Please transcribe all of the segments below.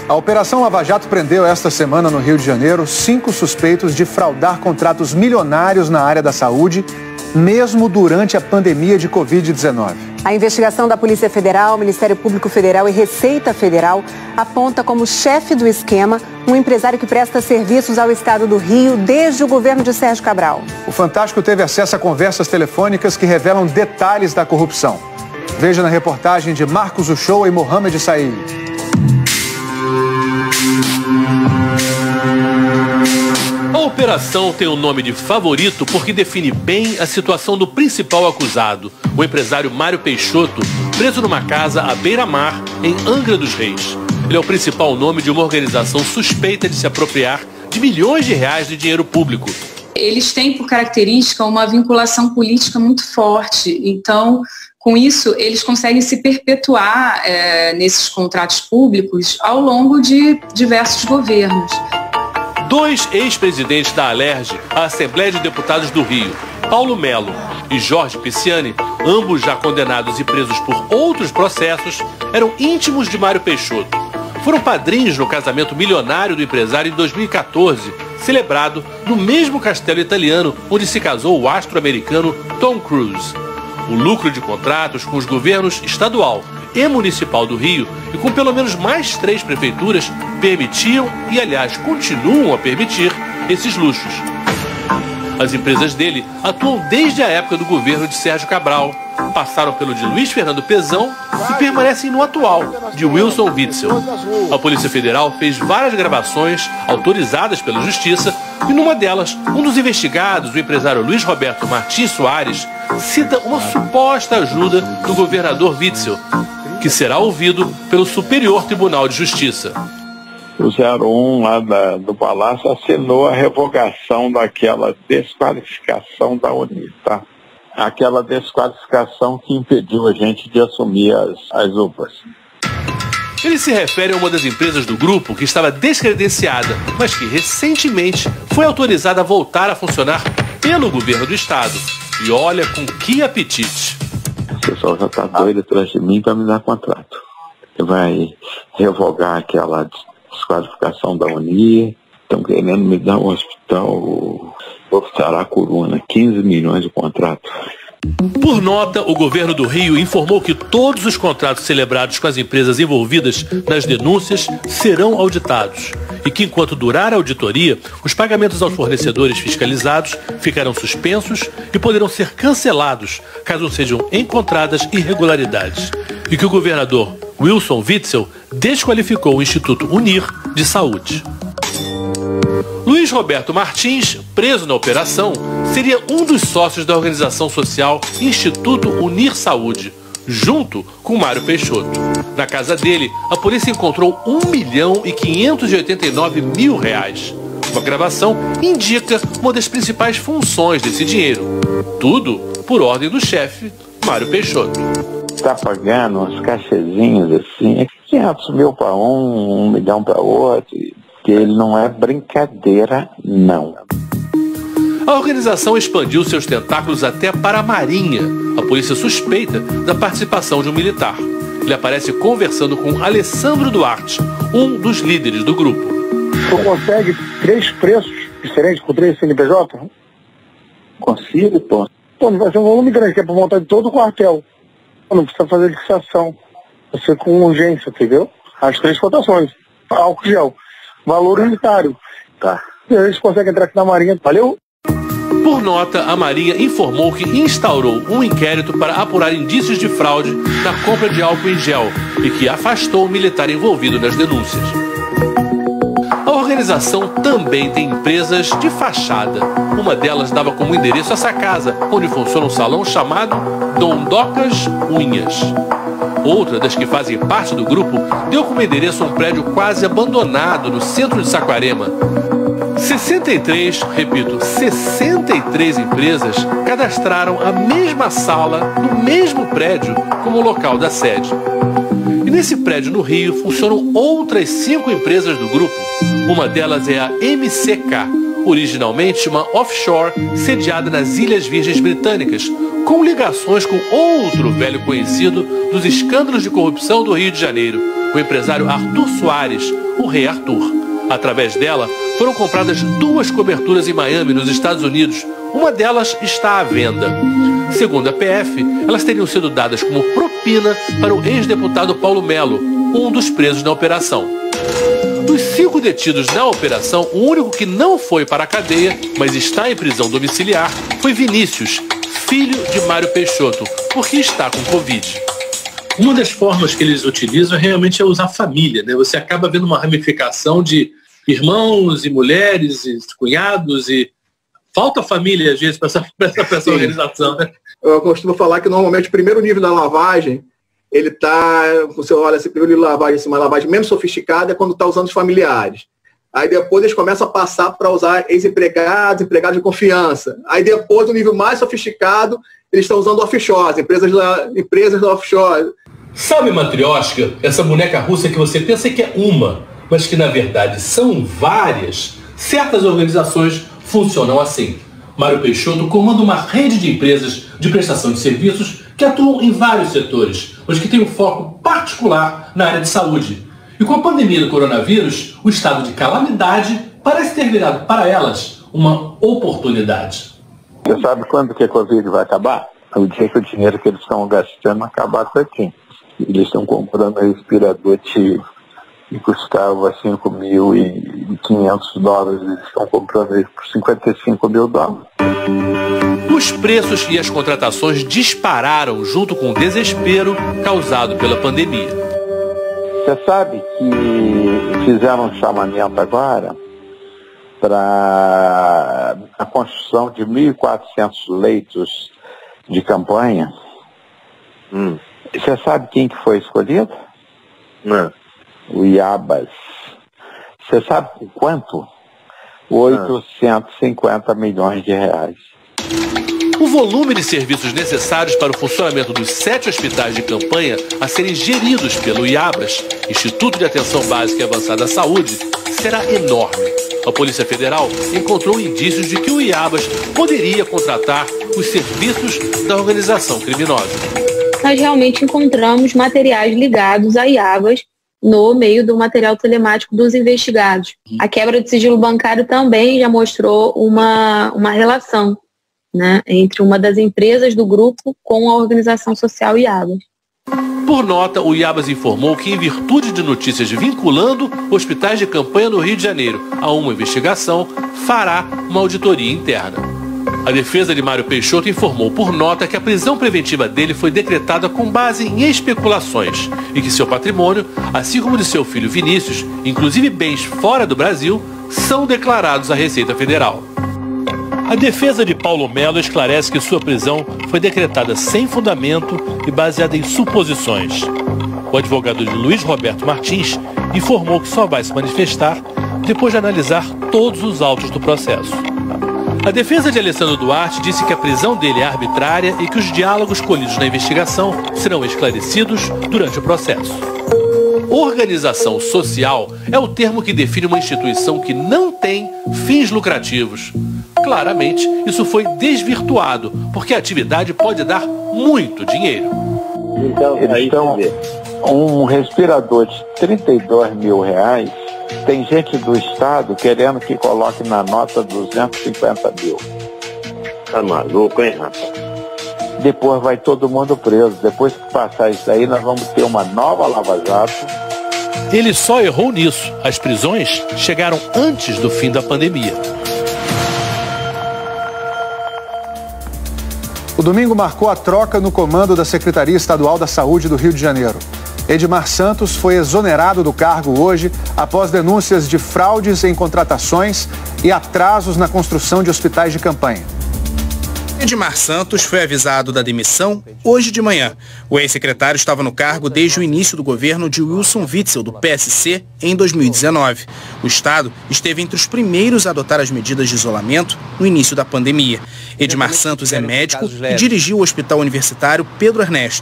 A Operação Lava Jato prendeu esta semana no Rio de Janeiro 5 suspeitos de fraudar contratos milionários na área da saúde, mesmo durante a pandemia de Covid-19. A investigação da Polícia Federal, Ministério Público Federal e Receita Federal aponta como chefe do esquema um empresário que presta serviços ao estado do Rio desde o governo de Sérgio Cabral. O Fantástico teve acesso a conversas telefônicas que revelam detalhes da corrupção. Veja na reportagem de Marcos Uchoa e Mohamed Said. A operação tem o nome de Favorito porque define bem a situação do principal acusado, o empresário Mário Peixoto, preso numa casa à beira-mar, em Angra dos Reis. Ele é o principal nome de uma organização suspeita de se apropriar de milhões de reais de dinheiro público. Eles têm por característica uma vinculação política muito forte, então, com isso, eles conseguem se perpetuar nesses contratos públicos ao longo de diversos governos. 2 ex-presidentes da Alerj, a Assembleia de Deputados do Rio, Paulo Melo e Jorge Pisciani, ambos já condenados e presos por outros processos, eram íntimos de Mário Peixoto. Foram padrinhos no casamento milionário do empresário em 2014, celebrado no mesmo castelo italiano onde se casou o astro americano Tom Cruise. O lucro de contratos com os governos estadual e municipal do Rio e com pelo menos mais 3 prefeituras permitiam e, aliás, continuam a permitir esses luxos. As empresas dele atuam desde a época do governo de Sérgio Cabral, passaram pelo de Luiz Fernando Pezão e permanecem no atual, de Wilson Witzel. A Polícia Federal fez várias gravações autorizadas pela Justiça e numa delas, um dos investigados, o empresário Luiz Roberto Martins Soares, cita uma suposta ajuda do governador Witzel, que será ouvido pelo Superior Tribunal de Justiça. O 01 lá do Palácio assinou a revogação daquela desqualificação da Unir, tá? Aquela desqualificação que impediu a gente de assumir as UPAs. Ele se refere a uma das empresas do grupo que estava descredenciada, mas que recentemente foi autorizada a voltar a funcionar pelo governo do estado. E olha com que apetite. O pessoal já está doido atrás de mim para me dar contrato. Vai revogar aquela desqualificação da Unir, estão querendo me dar um hospital, vou Saracuruna, 15 milhões de contrato. Por nota, o governo do Rio informou que todos os contratos celebrados com as empresas envolvidas nas denúncias serão auditados e que, enquanto durar a auditoria, os pagamentos aos fornecedores fiscalizados ficarão suspensos e poderão ser cancelados caso sejam encontradas irregularidades e que o governador Wilson Witzel desqualificou o Instituto Unir de Saúde. Luiz Roberto Martins, preso na operação, seria um dos sócios da organização social Instituto Unir Saúde, junto com Mário Peixoto. Na casa dele, a polícia encontrou R$1.589.000. Uma gravação indica uma das principais funções desse dinheiro. Tudo por ordem do chefe, Mário Peixoto. Está pagando uns cachezinhos assim, 500 mil para um, 1 milhão para outro, que ele não é brincadeira, não. A organização expandiu seus tentáculos até para a Marinha. A polícia suspeita da participação de um militar. Ele aparece conversando com Alessandro Duarte, um dos líderes do grupo. Você consegue 3 preços diferentes com 3 CNPJ? Consigo, pô. Pô, não vai ser um volume grande, que é para montar de todo o quartel. Não precisa fazer licitação. Você com urgência, entendeu? As 3 cotações. Álcool gel. Valor unitário. Tá. E a gente consegue entrar aqui na Marinha. Valeu? Por nota, a Marinha informou que instaurou um inquérito para apurar indícios de fraude na compra de álcool em gel e que afastou o militar envolvido nas denúncias. A organização também tem empresas de fachada. Uma delas dava como endereço essa casa, onde funciona um salão chamado Dondocas Unhas. Outra das que fazem parte do grupo deu como endereço um prédio quase abandonado no centro de Saquarema. 63 empresas cadastraram a mesma sala no mesmo prédio como local da sede. E nesse prédio no Rio funcionam outras 5 empresas do grupo. Uma delas é a MCK, originalmente uma offshore sediada nas Ilhas Virgens Britânicas, com ligações com outro velho conhecido dos escândalos de corrupção do Rio de Janeiro, o empresário Arthur Soares, o Rei Arthur. Através dela, foram compradas 2 coberturas em Miami, nos Estados Unidos. Uma delas está à venda. Segundo a PF, elas teriam sido dadas como propina para o ex-deputado Paulo Melo, um dos presos na operação. Dos 5 detidos na operação, o único que não foi para a cadeia, mas está em prisão domiciliar, foi Vinícius, filho de Mário Peixoto, porque está com Covid. Uma das formas que eles utilizam realmente é usar família, né? Você acaba vendo uma ramificação de irmãos e mulheres e cunhados e falta família às vezes para essa organização, né? Eu costumo falar que normalmente o primeiro nível da lavagem, ele está, você olha, esse primeiro nível de lavagem, uma lavagem menos sofisticada é quando está usando os familiares. Aí depois eles começam a passar para usar ex-empregados, empregados de confiança. Aí depois, o nível mais sofisticado, eles estão usando offshore, empresas da offshore. Sabe, Matrioshka, essa boneca russa que você pensa que é uma, mas que na verdade são várias? Certas organizações funcionam assim. Mário Peixoto comanda uma rede de empresas de prestação de serviços que atuam em vários setores, mas que têm um foco particular na área de saúde. E com a pandemia do coronavírus, o estado de calamidade parece ter virado para elas uma oportunidade. Você sabe quando que a Covid vai acabar? O dia que o dinheiro que eles estão gastando acabar com aqui. Eles estão comprando respirador que custava $5.500, eles estão comprando ele por $55.000. Os preços e as contratações dispararam junto com o desespero causado pela pandemia. Você sabe que fizeram um chamamento agora para a construção de 1.400 leitos de campanha. Você sabe quem que foi escolhido? Não. O Iabas. Você sabe por quanto? 850 milhões de reais. O volume de serviços necessários para o funcionamento dos 7 hospitais de campanha a serem geridos pelo IABAS, Instituto de Atenção Básica e Avançada à Saúde, será enorme. A Polícia Federal encontrou indícios de que o IABAS poderia contratar os serviços da organização criminosa. Nós realmente encontramos materiais ligados a IABAS no meio do material telemático dos investigados. A quebra de sigilo bancário também já mostrou uma relação, né, entre uma das empresas do grupo com a organização social IABAS. Por nota, o IABAS informou que, em virtude de notícias vinculando hospitais de campanha no Rio de Janeiro a uma investigação, fará uma auditoria interna. A defesa de Mário Peixoto informou por nota que a prisão preventiva dele foi decretada com base em especulações e que seu patrimônio, assim como de seu filho Vinícius, inclusive bens fora do Brasil, são declarados à Receita Federal. A defesa de Paulo Melo esclarece que sua prisão foi decretada sem fundamento e baseada em suposições. O advogado de Luiz Roberto Martins informou que só vai se manifestar depois de analisar todos os autos do processo. A defesa de Alessandro Duarte disse que a prisão dele é arbitrária e que os diálogos colhidos na investigação serão esclarecidos durante o processo. Organização social é o termo que define uma instituição que não tem fins lucrativos. Claramente, isso foi desvirtuado, porque a atividade pode dar muito dinheiro. Então, um respirador de R$32 mil, tem gente do Estado querendo que coloque na nota 250 mil. Tá maluco, hein, rapaz? Depois vai todo mundo preso. Depois que passar isso aí, nós vamos ter uma nova Lava Jato. Ele só errou nisso. As prisões chegaram antes do fim da pandemia. O domingo marcou a troca no comando da Secretaria Estadual da Saúde do Rio de Janeiro. Edmar Santos foi exonerado do cargo hoje após denúncias de fraudes em contratações e atrasos na construção de hospitais de campanha. Edmar Santos foi avisado da demissão hoje de manhã. O ex-secretário estava no cargo desde o início do governo de Wilson Witzel, do PSC, em 2019. O Estado esteve entre os primeiros a adotar as medidas de isolamento no início da pandemia. Edmar Santos é médico e dirigiu o Hospital Universitário Pedro Ernesto.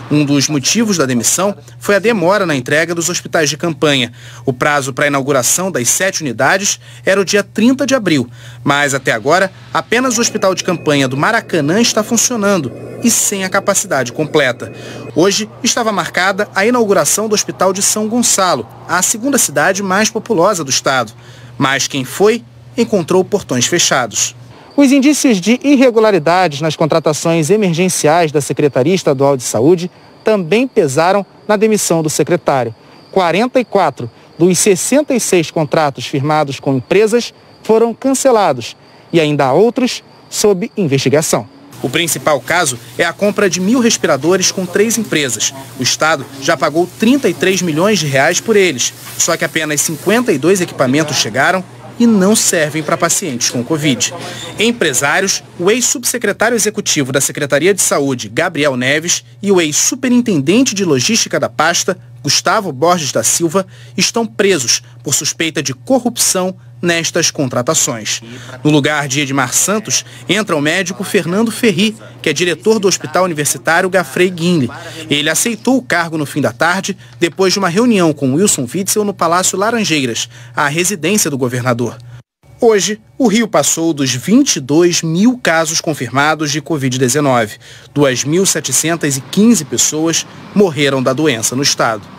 Um dos motivos da demissão foi a demora na entrega dos hospitais de campanha. O prazo para a inauguração das 7 unidades era o dia 30 de abril, mas até agora apenas o hospital de campanha do Maracanã está funcionando e sem a capacidade completa. Hoje estava marcada a inauguração do Hospital de São Gonçalo, a segunda cidade mais populosa do estado. Mas quem foi encontrou portões fechados. Os indícios de irregularidades nas contratações emergenciais da Secretaria Estadual de Saúde também pesaram na demissão do secretário. 44 dos 66 contratos firmados com empresas foram cancelados e ainda há outros sob investigação. O principal caso é a compra de 1.000 respiradores com 3 empresas. O Estado já pagou 33 milhões de reais por eles, só que apenas 52 equipamentos chegaram e não servem para pacientes com Covid. Empresários, o ex-subsecretário executivo da Secretaria de Saúde, Gabriel Neves, e o ex-superintendente de logística da pasta, Gustavo Borges da Silva, estão presos por suspeita de corrupção nestas contratações. No lugar de Edmar Santos, entra o médico Fernando Ferri, que é diretor do Hospital Universitário Gafrey Guinle. Ele aceitou o cargo no fim da tarde, depois de uma reunião com Wilson Witzel no Palácio Laranjeiras, a residência do governador. Hoje, o Rio passou dos 22 mil casos confirmados de Covid-19. 2.715 pessoas morreram da doença no estado.